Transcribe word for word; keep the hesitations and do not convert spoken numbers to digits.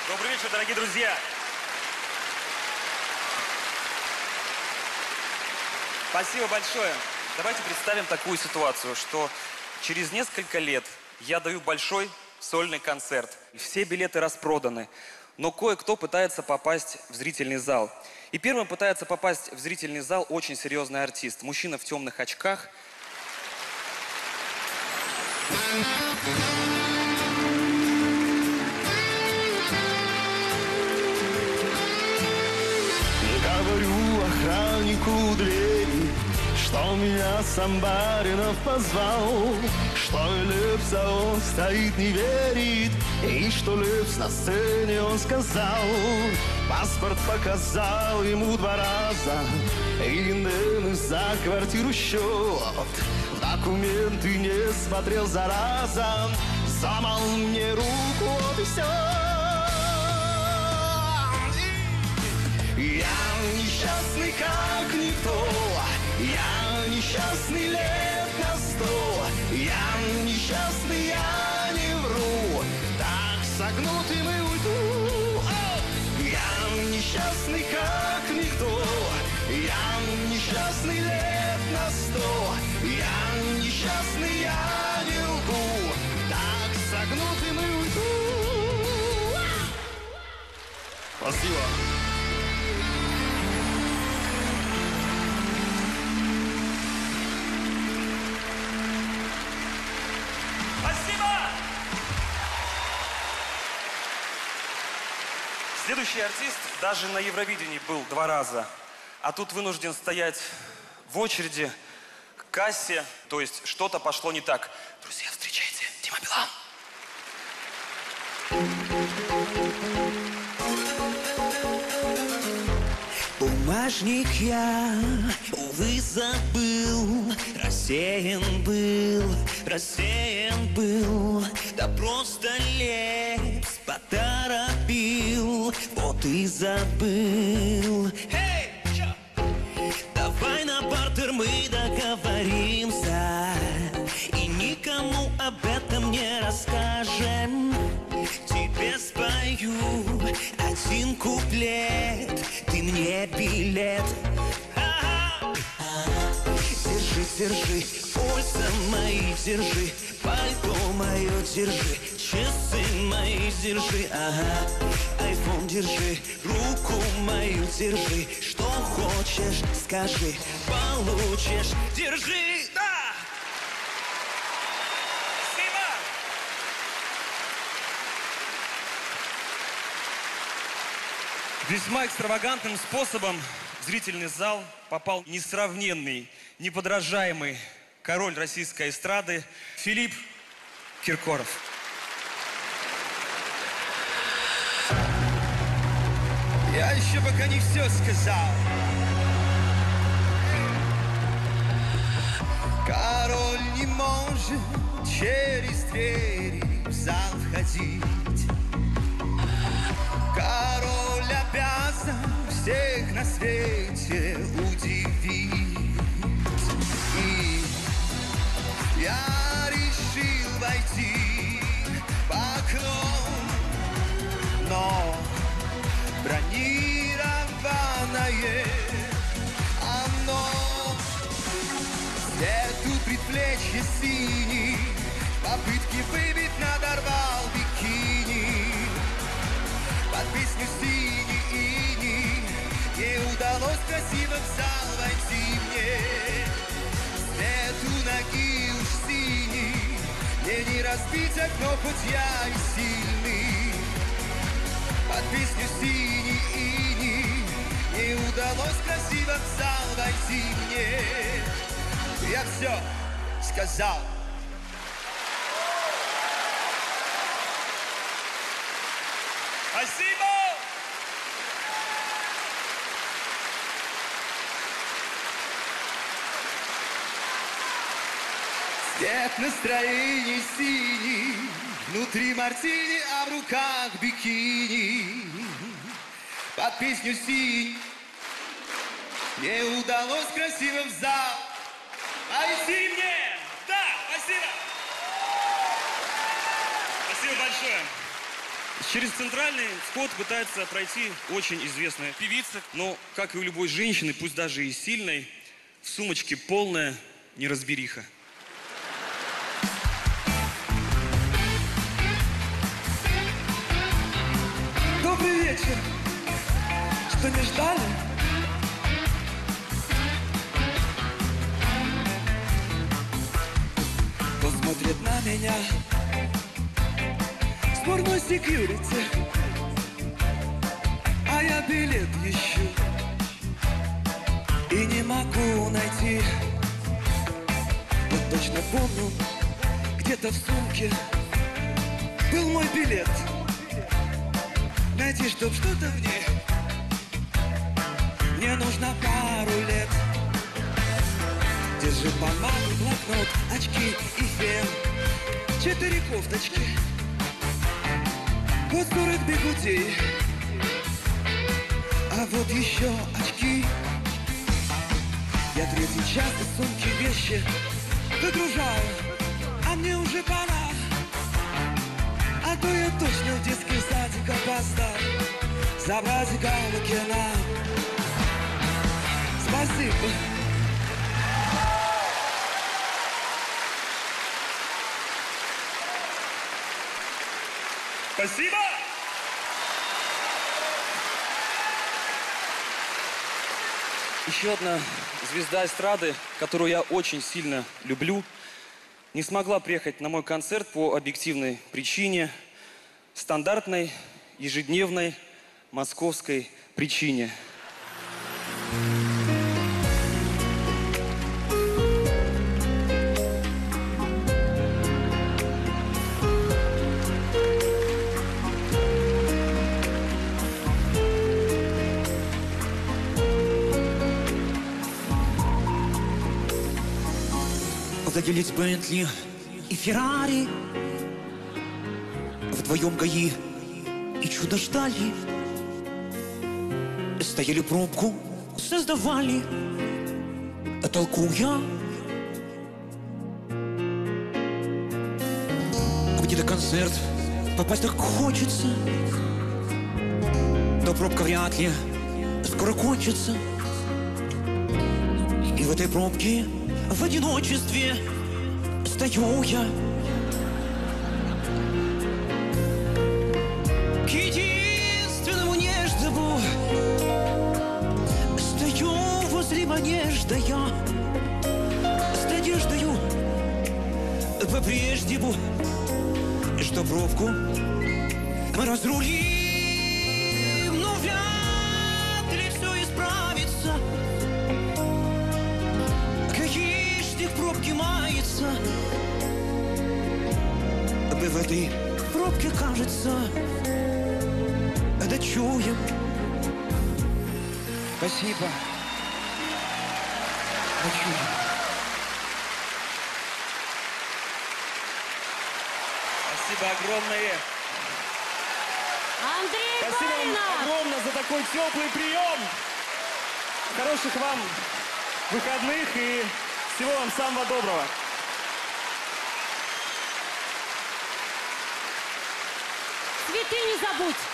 Добрый вечер, дорогие друзья. Спасибо большое. Давайте представим такую ситуацию, что через несколько лет я даю большой сольный концерт. Все билеты распроданы, но кое-кто пытается попасть в зрительный зал. И первым пытается попасть в зрительный зал очень серьезный артист. Мужчина в темных очках. Говорю охраннику двери, что меня сам Баринов позвал, что Лепса он стоит, не верит, и что Лепс на сцене он сказал. Паспорт показал ему два раза, и Нэн за квартиру счет. В документы не смотрел, зараза, замал мне руку, вот и все. Я несчастный, как никто, я несчастный лет на сто, я несчастный, я не вру, так согнутым и уйду. Я несчастный, как никто, я несчастный лет на сто, я несчастный, я не лгу, так согнутым и уйду. Спасибо. Следующий артист даже на Евровидении был два раза, а тут вынужден стоять в очереди к кассе, то есть что-то пошло не так. Друзья, встречайте, Дима Билан. Бумажник я, увы, забыл, рассеян был, рассеян был, да просто Лепс поторопил, вот и забыл. Hey! Давай на бартер мы договоримся, и никому об этом не расскажем. Тебе спою один куплет, ты мне билет. Ага. Держи, держи, пульса мои держи, пальто мое держи, часы мои держи, ага. Айфон держи, руку мою держи, что хочешь скажи, получишь, держи, да! Весьма экстравагантным способом в зрительный зал попал несравненный, неподражаемый король российской эстрады Филипп Киркоров. Я еще пока не все сказал. Король не может через двери в зал входить. Король обязан всех на свете удивить. И я решил войти в окно, но бронированное оно. Свету предплечье синий, попытки выбить надорвал бикини. Под песню синий ини не удалось красиво в зал войти мне. Свету ноги уж синий, мне не разбить окно, хоть я и сильный. Под песню синий ини не удалось красиво в зал войти мне. Я все сказал. Спасибо! Цвет настроения синий, внутри мартини, а в руках бикини. Под песню синий не удалось красиво в зал войти мне. Да, спасибо! Спасибо большое. Через центральный вход пытается пройти очень известная певица. Но, как и у любой женщины, пусть даже и сильной, в сумочке полная неразбериха. Добрый вечер. Что, не ждали? Кто смотрит на меня? Спорной секьюрити. А я билет ищу и не могу найти. Вот точно помню, где-то в сумке был мой билет. Найти, чтоб что-то в ней, мне нужно пару лет. Держи помаду, блокнот, очки и фен, четыре кофточки, вот сорок бигудей, а вот еще очки. Я третий час из сумки вещи выгружаю, а мне уже пора. А то я точно в детский садик опоздаю. Забрать Галкина. Спасибо. Спасибо! Еще одна звезда эстрады, которую я очень сильно люблю, не смогла приехать на мой концерт по объективной причине, стандартной, ежедневной, московской причине. Владелец Бентли и Феррари вдвоем ГАИ и чудо ждали. Стояли пробку, создавали, толкуя. Где на концерт попасть так хочется, но пробка вряд ли скоро кончится. И в этой пробке в одиночестве стою я. К единственному нежному стою возле манежда я. С надеждою по-прежнему, что пробку мы разрулим, но вряд ли все исправится. Гаишник в пробке мается. Мы в этой пробке, кажется, дочуем. Спасибо. Дочуем. Спасибо огромное. Андрей Спасибо вам Баринов! огромное за такой теплый прием. Хороших вам выходных и всего вам самого доброго. Цветы не забудь!